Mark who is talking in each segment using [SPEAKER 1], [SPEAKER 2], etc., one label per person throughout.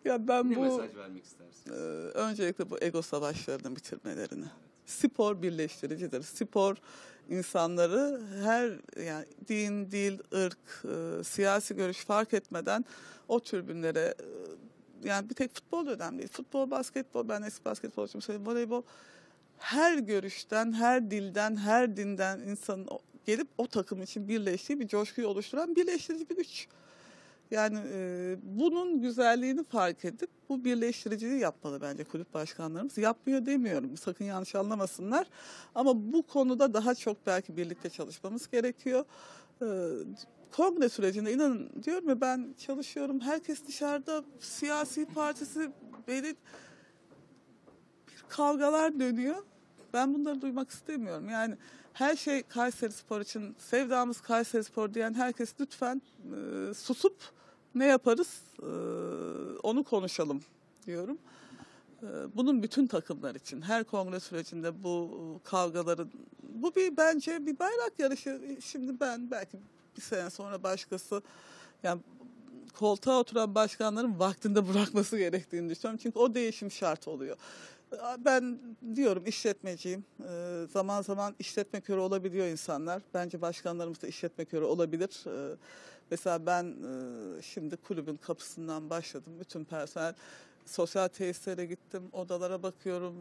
[SPEAKER 1] Ya ben
[SPEAKER 2] Ne
[SPEAKER 1] bu
[SPEAKER 2] mesaj vermek istersiniz?
[SPEAKER 1] öncelikle bu ego savaşlarını bitirmelerini. Spor birleştiricidir. Spor insanları her yani din, dil, ırk, siyasi görüş fark etmeden o tribünlere yani bir tek futbol da önemli değil. Futbol, basketbol, ben eski basketbolcuyum söyleyeyim, voleybol her görüşten, her dilden, her dinden insanın gelip o takım için birleştiği bir coşkuyu oluşturan birleştirici bir güç. Yani bunun güzelliğini fark edip bu birleştiriciliği yapmalı bence kulüp başkanlarımız. Yapmıyor demiyorum, sakın yanlış anlamasınlar. Ama bu konuda daha çok belki birlikte çalışmamız gerekiyor. E, Kongre sürecinde inanın diyorum ya, ben çalışıyorum. Herkes dışarıda, siyasi partisi, belli kavgalar dönüyor. Ben bunları duymak istemiyorum. Yani her şey Kayserispor için, sevdamız Kayserispor diyen herkes lütfen susup ne yaparız onu konuşalım diyorum. Bunun bütün takımlar için, her kongre sürecinde bu kavgaların, bu bence bir bayrak yarışı. Şimdi ben belki bir sene sonra başkası, yani koltuğa oturan başkanların vaktinde bırakması gerektiğini düşünüyorum. Çünkü o değişim şart oluyor. Ben diyorum, işletmeciyim. Zaman zaman işletme körü olabiliyor insanlar. Bence başkanlarımız da işletme körü olabilir. Mesela ben şimdi kulübün kapısından başladım. Bütün personel, sosyal tesislere gittim, odalara bakıyorum.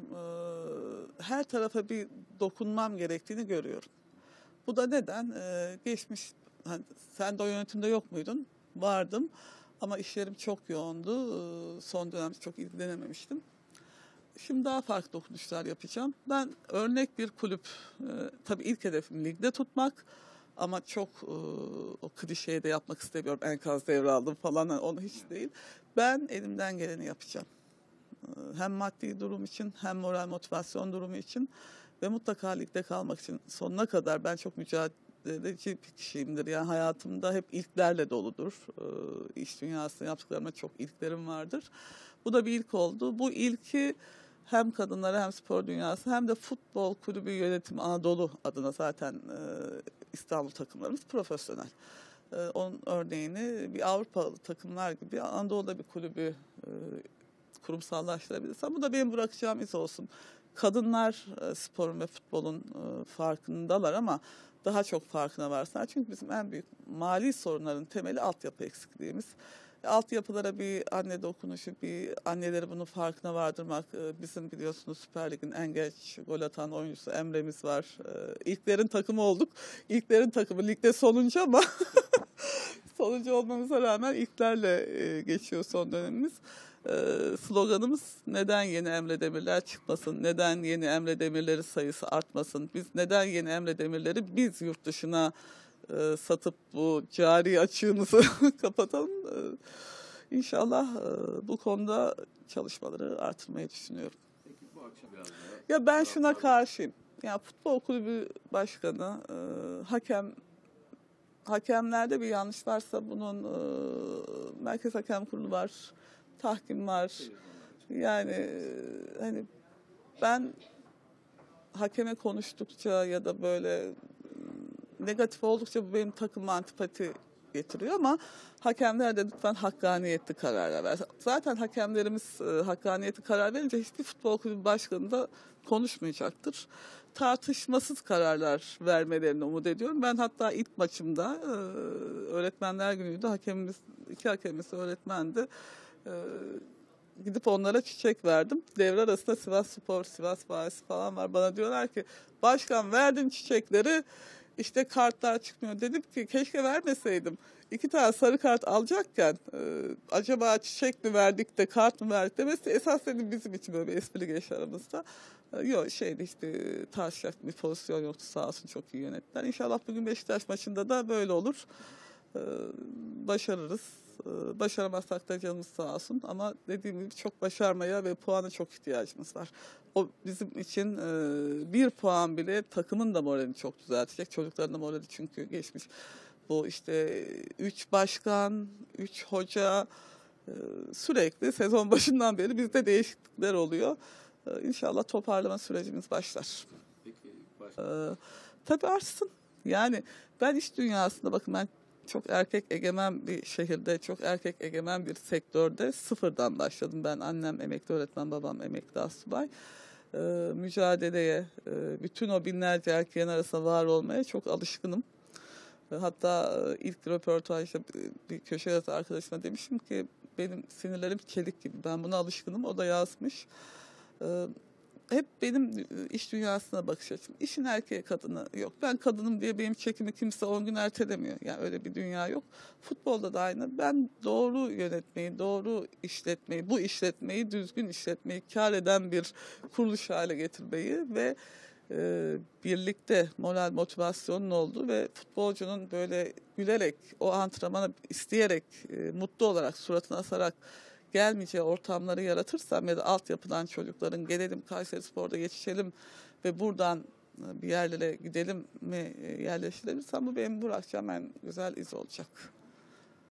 [SPEAKER 1] Her tarafa bir dokunmam gerektiğini görüyorum. Bu da neden? Geçmiş, hani sen de o yönetimde yok muydun? Vardım ama işlerim çok yoğundu. Son dönemde çok ilgilenememiştim. Şimdi daha farklı dokunuşlar yapacağım. Ben örnek bir kulüp, tabii ilk hedefim ligde tutmak ama çok o klişeyi de yapmak istemiyorum. Enkaz devraldım falan, onu hiç değil. Ben elimden geleni yapacağım. Hem maddi durum için hem moral motivasyon durumu için ve mutlaka ligde kalmak için sonuna kadar. Ben çok mücadeleci bir kişiyimdir. Yani hayatımda hep ilklerle doludur. İş dünyasında yaptıklarıma çok ilklerim vardır. Bu da bir ilk oldu. Bu ilki hem kadınlara hem spor dünyası hem de futbol kulübü yönetimi Anadolu adına zaten İstanbul takımlarımız profesyonel. Onun örneğini bir Avrupalı takımlar gibi Anadolu'da bir kulübü kurumsallaştırabilirsem, bu da benim bırakacağım iz olsun. Kadınlar sporun ve futbolun farkındalar ama daha çok farkına varsınlar. Çünkü bizim en büyük mali sorunların temeli altyapı eksikliğimiz. Altyapılara bir anne dokunuşu, bir anneleri bunun farkına vardırmak. Bizim biliyorsunuz Süper Lig'in en geç gol atan oyuncusu Emre'miz var. İlklerin takımı olduk. İlklerin takımı ligde sonuncu ama sonuncu olmamıza rağmen ilklerle geçiyor son dönemimiz. Sloganımız neden yeni Emre Demirler çıkmasın, neden yeni Emre Demirleri sayısı artmasın, biz neden yeni Emre Demirleri biz yurt dışına satıp bu cari açığımızı kapatalım. İnşallah bu konuda çalışmaları artırmayı düşünüyorum.
[SPEAKER 2] Peki bu akşam biraz daha...
[SPEAKER 1] Ya ben şuna karşıyım. Ya futbol kulübü başkanı, hakemlerde bir yanlış varsa bunun Merkez Hakem Kurulu var, tahkim var. Yani hani ben hakeme konuştukça ya da böyle negatif oldukça bu benim takıma antipati getiriyor ama hakemler de lütfen hakkaniyetli kararlar versin. Zaten hakemlerimiz hakkaniyetli karar verince hiçbir futbol kulübü başkanı da konuşmayacaktır. Tartışmasız kararlar vermelerini umut ediyorum. Ben hatta ilk maçımda öğretmenler günüydü. İki hakemimiz öğretmendi. Gidip onlara çiçek verdim. Devre arasında Sivasspor, Sivas Valisi falan var. Bana diyorlar ki, başkan verdin çiçekleri, işte kartlar çıkmıyor. Dedim ki keşke vermeseydim. 2 tane sarı kart alacakken acaba çiçek mi verdik de kart mı verdik demesi esas dedim bizim için böyle bir espri geçti aramızda. Yok hiçbir taşacak bir pozisyon yoktu, sağ olsun çok iyi yönettiler. İnşallah bugün Beşiktaş maçında da böyle olur. Başarırız. Başaramazsak da canımız sağ olsun ama dediğim gibi çok başarmaya ve puana çok ihtiyacımız var. O bizim için bir puan bile takımın da moralini çok düzeltecek. Çocukların da morali çünkü geçmiş. Bu işte 3 başkan, 3 hoca sürekli sezon başından beri bizde değişiklikler oluyor. İnşallah toparlama sürecimiz başlar.
[SPEAKER 2] Peki,
[SPEAKER 1] Tabii artsın. Yani ben iş dünyasında bakın ben çok erkek egemen bir şehirde, çok erkek egemen bir sektörde sıfırdan başladım. Ben annem emekli öğretmen, babam emekli asubay. Mücadeleye, bütün o binlerce erkeğin arasında var olmaya çok alışkınım. Hatta ilk röportajda bir köşe yazı arkadaşıma demişim ki benim sinirlerim çelik gibi. Ben buna alışkınım. O da yazmış. Hep benim iş dünyasına bakış açım. İşin erkeği kadını yok. Ben kadınım diye benim çekimi kimse 10 gün ertelemiyor. Yani öyle bir dünya yok. Futbolda da aynı. Ben doğru yönetmeyi, doğru işletmeyi, bu işletmeyi, düzgün işletmeyi, kâr eden bir kuruluş hale getirmeyi ve birlikte moral motivasyonun olduğu ve futbolcunun böyle gülerek, o antrenmanı isteyerek, mutlu olarak, suratına asarak gelmeyeceği ortamları yaratırsam ya da altyapıdan çocukların gelelim Kayserispor'da geçişelim ve buradan bir yerlere gidelim mi yerleştirebilirsem bu benim bırakacağım en güzel iz olacak.